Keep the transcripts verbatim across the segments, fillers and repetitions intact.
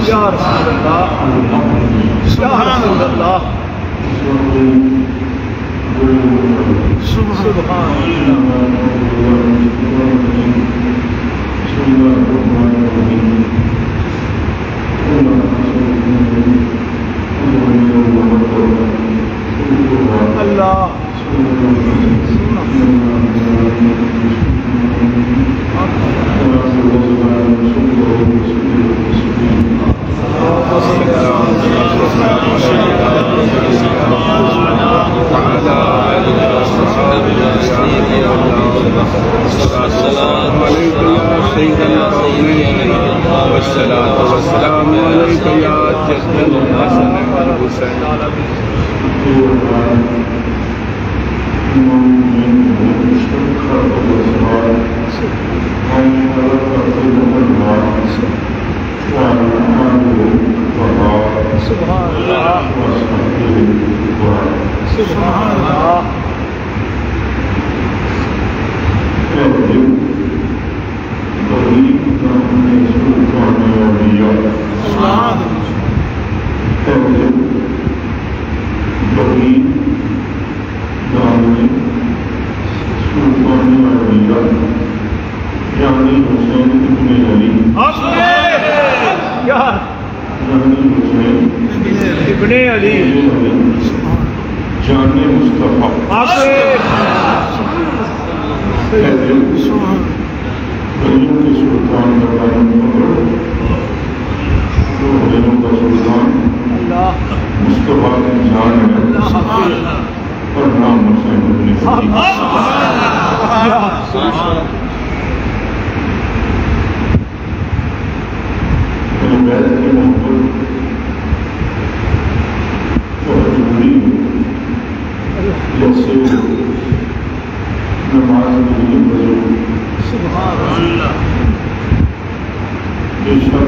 یا رسول اللہ سبحان اللہ سبحان اللہ والسلام عليك يا جد الحسن والحسين سبحان اللہ سبحان اللہ جانی حسین ابن علی جانی حسین ابن علی جان مصطفیٰ غریب کے سلطان کا قائم پکڑ غریبوں کا سلطان مصطفیٰ کی جان ہے اور نام حسین ابن علی بیت کی محبت بہت ضروری ہے جیسے نماز کے لیے وضو سبحان اللہ بے شک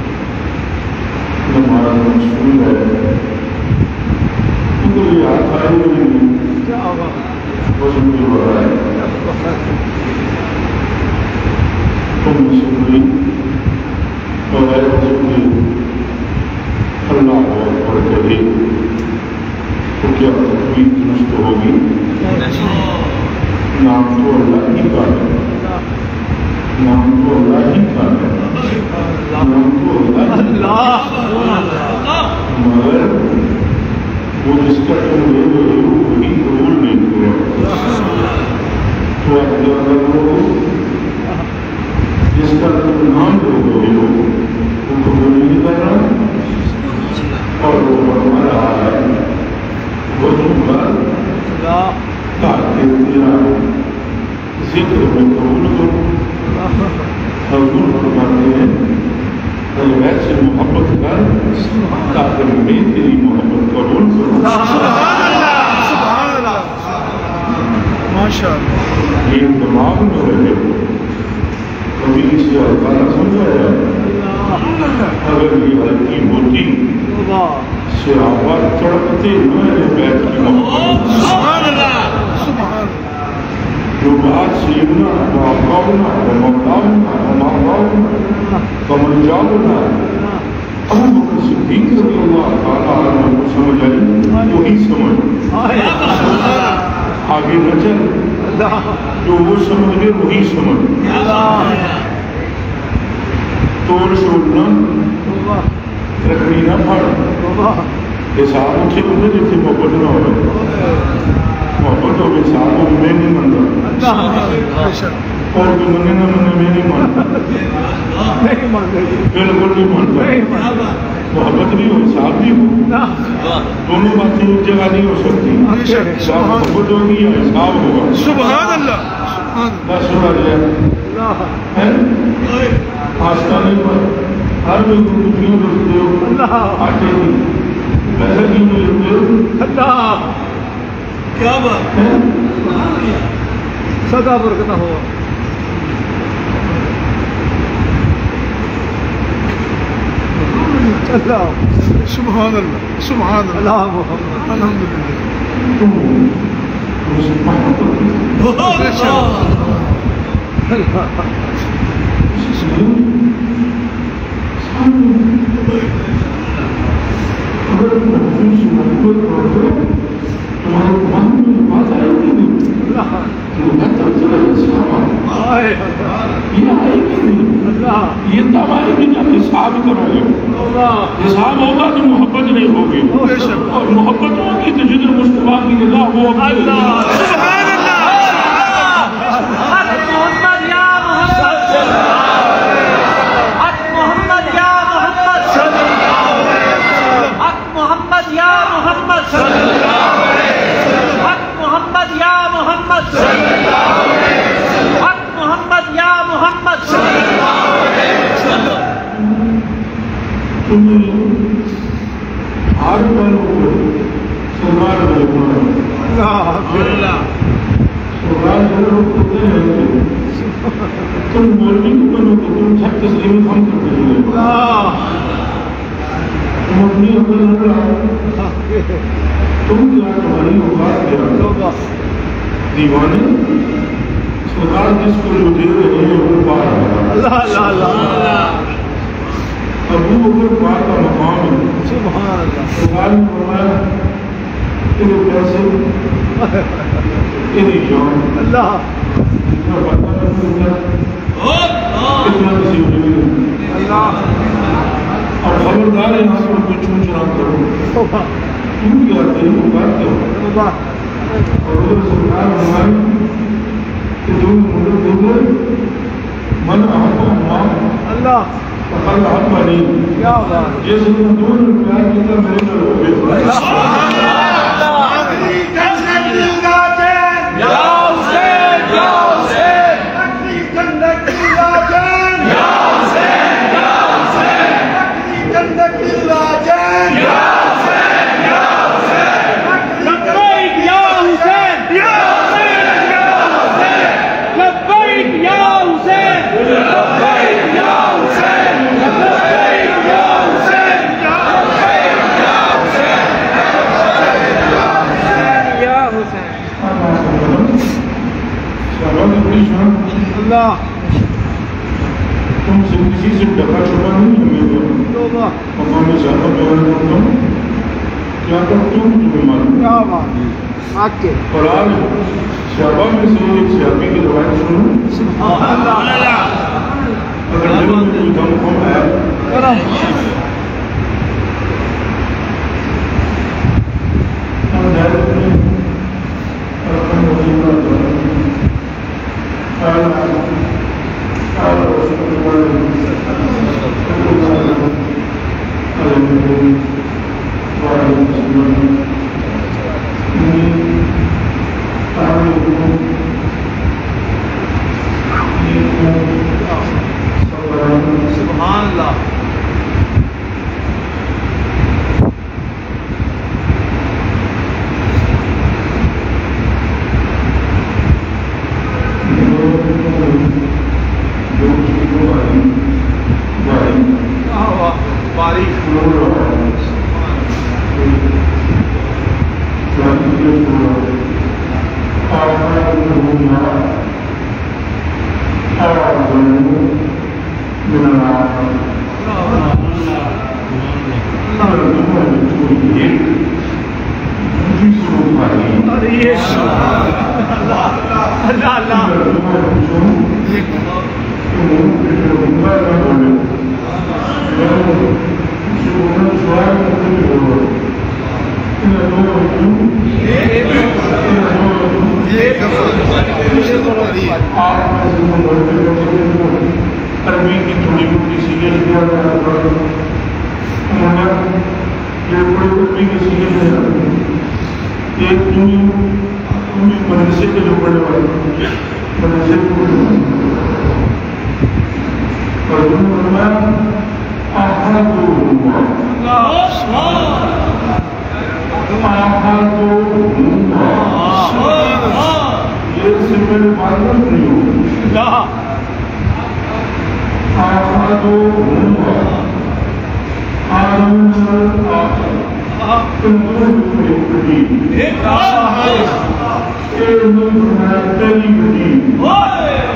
نماز مشہور ہے ان کو یاد آئی ہوئی وضو کی بغیر تم مشہوری بغیر وضو کے اللہ اکبر کہے تو کیا تکبیر درست ہوگی؟ نام تو اللہ ہی کا ہے نام تو اللہ ہی کا ہے نام تو اللہ ہی کا ہے مگر وہ جس کا تم لے رہے ہو وہی قبول نہیں ہوا تو آپ کیا کر رہے ہو جس کا تم نام لے رہے ہو وہ قبول نہیں کر رہا اور وہ فرما رہا ہے وہ تمہارا تاکہ تیرا ذکر میں قبول کروں حضور فرماتے ہیں البیت سے محبت کر تاکہ میں تیری محبت قبول کروں سبحان اللہ ماشاء اللہ یہ دماغ میں رہے کبھی اسے ہلکا نہ سمجھایا اگر یہ ہلکی ہوتی صحابہ تڑپتے میرے بیت کی محبت جو بات سیدنا وآقاؤنا ومولاؤنا ومعراؤنا ومنجاؤنا ابو بکر صدیق رضی اللہ تعالیٰ عنہ کو سمجھ آئی وہی سمجھ آگے نہ چل جو وہ سمجھ گئے وہی سمجھ توڑ چھوڑنا رکھنی نہ پڑ حساب اٹھے ہوئے جیسے محبت نہ ہو محبت ہو حساب ہو میں نہیں منتا اور بھی منے نہ منے میں نہیں مانتا بالکل نہیں مانتا محبت بھی ہو حساب بھی ہو دونوں باتیں ایک جگہ نہیں ہو سکتی محبت ہوگی یا حساب ہوگا سبحان اللہ بس ہوا جائے آستانے پر ہر میں کو کیوں رکھتے ہو آٹے نہیں پیسہ کیوں نہیں رکھتے ہو اللہ کیا بات صدا برکت ہوا اللہ سبحان اللہ سبحان اللہ محمد الحمدللہ اگر تم محسوس محبت کرتے ہو تمہارے من میں بات آئے گی نہیں یہ آئے گی نہیں یہ تب آئے گی جب حساب کرو گے حساب ہوگا تو محبت نہیں ہوگی اور محبت ہوگی تو جدر مصطفیٰ کی نگاہ وہ اللہ سبحان اللہ حق محمد یا محمد حق محمد یا محمد حق محمد یا محمد حق محمد یا محمد حق محمد یا محمد تمہیں ہر پل اوپر سرکار دیکھنا سرکار ضرور ہوتے ہیں تم مولوی کو بنو تو تم سب تسلیم ہم کرتے ہیں تم اپنی عقل نہ تم کیا تمہاری اوقات کیا دیوانے سرکار جس کو جو دے رہے ہیں وہ پار اللہ اللہ اللہ ابو بکر پاک کا مقام ہے سبحان اللہ سرکار نے فرمایا تیرے پیسے تیری جان اللہ اتنا پتہ نہیں اتنا کسی کو نہیں اللہ اور خبردار ہے یہاں پر کوئی چون چران کرو تم کیا تیری اوقات کیا اور وہ سرکار فرمائی کہ جو مدد دیگر من احب امام اللہ فقال احب علی جس نے دور پیار کیا میرے نال ہو گئے یا حسین یا حسین اکلی جنت کی لاجن یا حسین یا حسین اکلی جنت کی لاجن یا حسین یا حسین لبیک یا حسین یا لبیک یا حسین لبیک یا حسین لبیک یا حسین لبیک یا حسین یا حسین اللہ تم سے کسی سے ڈکا چھپا نہیں ہمیں تو مقام زیادہ بیان کرتا ہوں کیا کرتے ہوں تمہیں معلوم کیا بات قرآن صحابہ میں سے ایک صحابی کی روایت سنو سبحان اللہ اگر دل میں کوئی دم کم ہے ہم دائرت میں رقم وزیمہ قال قال رسول اللہ صلی اللہ علیہ وسلم سبحان اللہ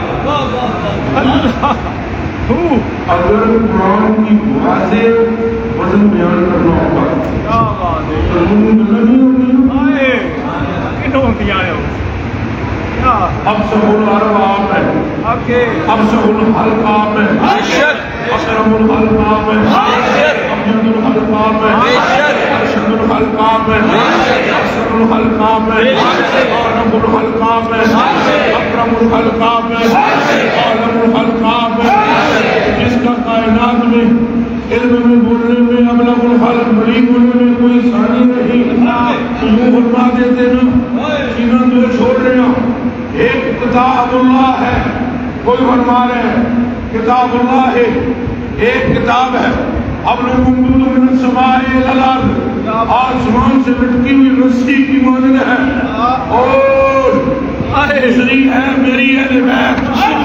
اگر قرآن کی دعا سے قسم بیان کرنا ہوگا کیا بات ہے نہیں ہوگی آئے کنوں دیا ہے کیا اب سب العرب آپ ہے آگے اب سب الحلق آپ ہے اکرم الحلق آپ ہے ابجد الحلق آپ ہے ارشد الحلق آپ ہے اکثر الحلق آپ ہے اکرم الحلق آپ ہے اکرم الحلق آپ ہے عالم الحلق آپ ہے جس کا کائنات میں علم میں بولنے میں ابلغ الحلق بڑی بولنے میں کوئی ثانی نہیں یوں فرما دیتے نا سینہ دو چھوڑ رہے ہیں ایک کتاب اللہ ہے کوئی فرما رہے ہیں کتاب اللہ ہے ایک کتاب ہے اب لوگوں من السماء الى الارض آسمان سے لٹکی ہوئی رسی کی مانند ہے اور دوسری ہے میری اہل بیت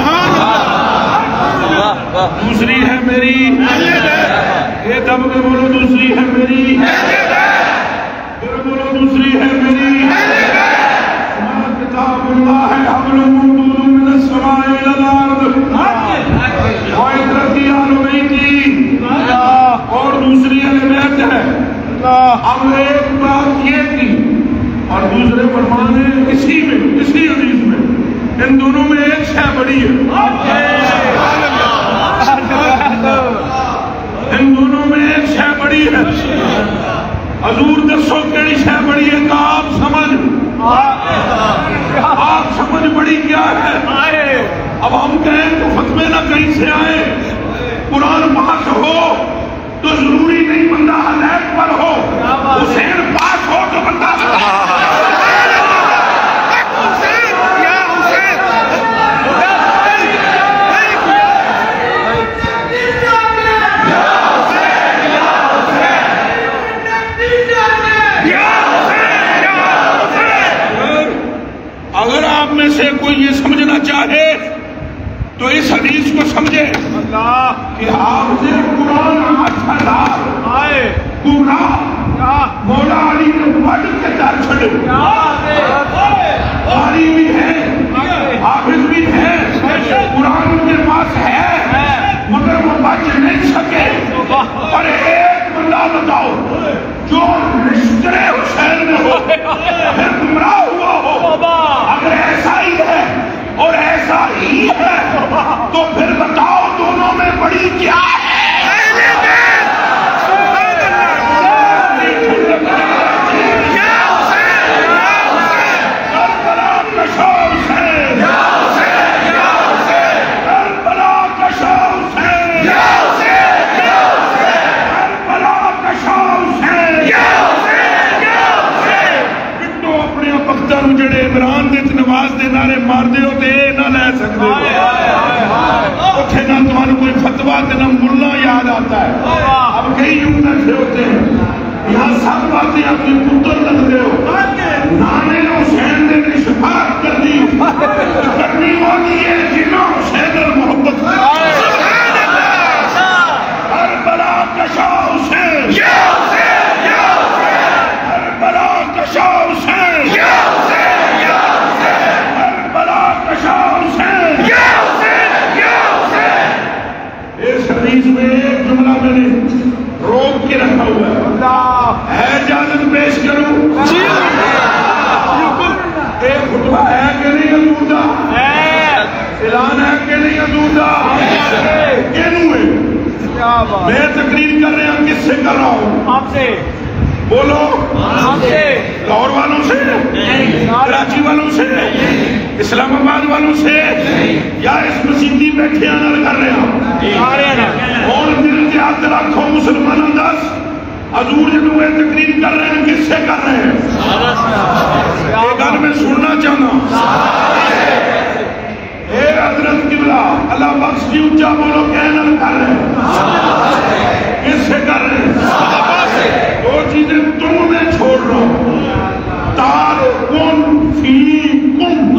دوسری ہے میری یہ دب کے بولو دوسری ہے میری پھر بولو دوسری ہے میری کتاب اللہ ہے حبل ممدود من السماء الى الارض وعطرتی آل بیتی اور دوسری اہل بیت ہے اب ایک بات یہ تھی اور دوسرے فرمانے اسی میں اسی حدیث میں ان دونوں میں ایک شے بڑی ہے ان دونوں میں ایک شے بڑی ہے حضور دسو کیڑی شے بڑی ہے کہ آپ سمجھ آپ سمجھ بڑی کیا ہے اب ہم کہیں تو فتوے نہ کہیں سے آئے قرآن پاس ہو تو ضروری نہیں بندہ حدیث پر ہو حسین پاس ہو تو بندہ اگر آپ میں سے کوئی یہ سمجھنا چاہے تو اس حدیث کو سمجھے اللہ کہ آپ سے قرآن اچھا آئے گمراہ مولا علی نے وڈ کے در چھڑے قاری بھی ہے حافظ بھی ہے قرآن ان کے پاس ہے مگر وہ بچ نہیں سکے اور ایک بندہ بتاؤ جو رشتہ حسین میں ہو پھر گمراہ ہوا ہو اگر ایسا ہی ہے اور ایسا ہی ہے تو پھر بتاؤ دونوں میں بڑی کیا ہے جڑے عمران دے نواز دے نعرے مار دے ہوتے نہ لے سکتے اتھے نہ تمہارے کوئی فتویٰ تے نہ ملا یاد آتا ہے اب کئی یوں بیٹھے ہوتے ہیں یہاں سب باتیں اپنی پتر لگ دے ہو نانے حسین نے بھی شفاعت کر دی کرنی ہوتی ہے جنہوں حسین اور محبت کربلا کا شاہ حسین کربلا کا شاہ حسین اس حدیث میں ایک جملہ میں نے روک کے رکھا ہوا ہے ہے اجازت پیش کروں ایک خطبہ ہے کہ نہیں حضور دا اعلان ہے کہ نہیں حضور دا کینوں ہے میں تقریر کر رہا ہوں کس سے کر رہا ہوں آپ سے بولو لاہور والوں سے کراچی والوں سے اسلام آباد والوں سے یا اس مسیحی بیٹھے نال کر رہے ہیں اور دل کے ہاتھ رکھو مسلمانوں دس حضور جنہوں یہ تقریر کر رہے ہیں کس سے کر رہے ہیں یہ گل میں سننا چاہنا اے حضرت قبلہ اللہ بخش کی اونچا بولو کہنا کر رہے ہیں کس سے کر رہے ہیں دو چیزیں تم میں چھوڑ رہا ہوں تار کن فی کن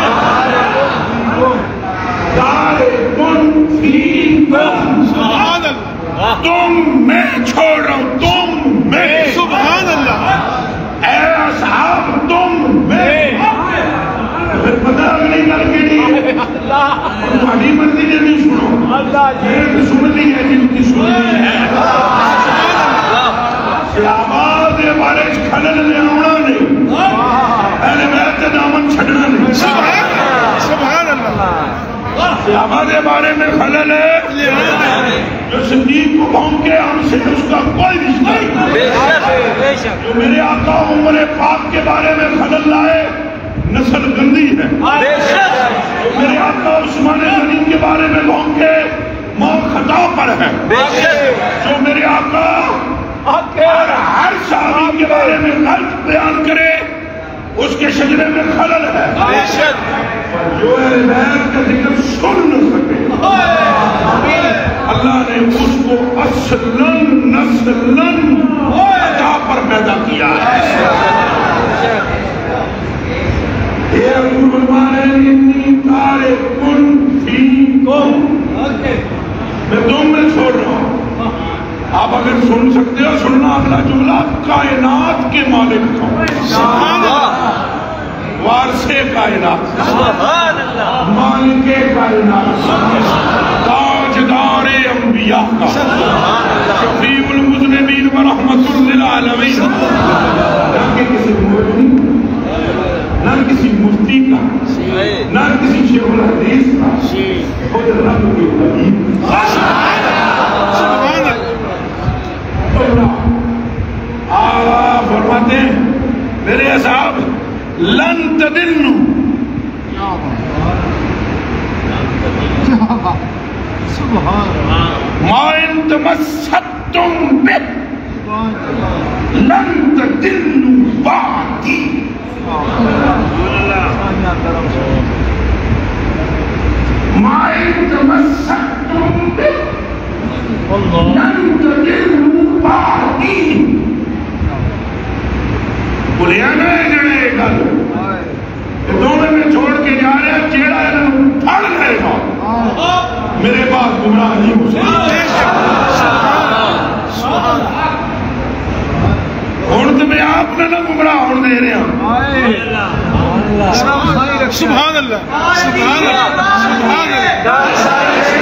تار کن فی کن تم میں چھوڑ رہا ہوں تم میں سبحان اللہ اے اصحاب تم میں پھر پتہ اگلی کر کے نہیں تمہاری مرضی نے نہیں سنو میں سن لی ہے جن کی سننی ہے صحابہ کے بارے میں خلل ہے جو صدیق کو بھونکے ہم سے اس کا کوئی رشتہ نہیں. جو میرے آقا عمر پاک کے بارے میں خلل لائے نسل گندی ہے. جو میرے آقا عثمان غنی کے بارے میں بھونکے موت خطا پر ہے. جو میرے آقا اور ہر صحابی کے بارے میں غلط بیان کرے اس کے شجرے میں خلل ہے. جو اہل بیت کا ذکر سن نہ سکے اللہ نے اس کو اصلاً نسلاً خطا پر پیدا کیا ہے. اے حضور فرمانے انی تارکن فیکم میں تم میں چھوڑ رہا ہوں. آپ اگر سن سکتے ہو سننا اگلا جملہ کائنات کے مالک کا وارثے کائنات مالک کائنات تاجدار انبیاء کا شفیع المذنبین ورحمت للعالمین. نہ کہ کسی مولوی نہ کسی مفتی کا نہ کسی شیخ الحدیث کا خود رب کے حبیب. آپ فرماتے ہیں میرے اصحاب لن تدلوا ما ان تمسکتم به لن تدلوا بعدی. ما ان تمسکتم به لن تدلوا بعدی. بولیا نا جڑے گل دونوں میں چھوڑ کے جا رہے ہیں چیڑا پھڑ لے گا میرے بعد گمراہ نہیں ہو سکتا. ہوں تو میں آپ نے نہ گمراہ ہونے دے رہے ہیں. سبحان اللہ سبحان اللہ سبحان اللہ.